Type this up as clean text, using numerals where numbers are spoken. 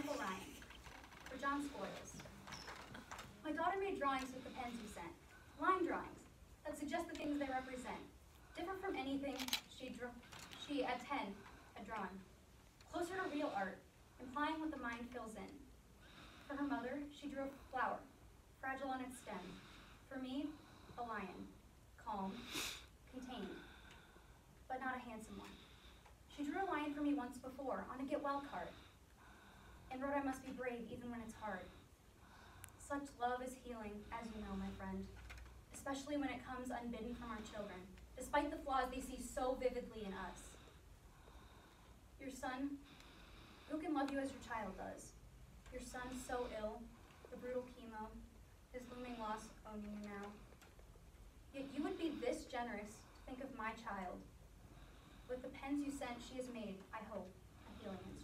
Michael Ryan, for John Spoils. My daughter made drawings with the pens you sent, line drawings that suggest the things they represent, differ from anything she at 10 had drawn. Closer to real art, implying what the mind fills in. For her mother, she drew a flower, fragile on its stem. For me, a lion, calm, contained, but not a handsome one. She drew a lion for me once before on a get well card, and wrote I must be brave even when it's hard. Such love is healing, as you know, my friend, especially when it comes unbidden from our children, despite the flaws they see so vividly in us. Your son, who can love you as your child does? Your son so ill, the brutal chemo, his looming loss owning you now. Yet you would be this generous to think of my child. With the pens you sent, she has made, I hope, a healing instrument.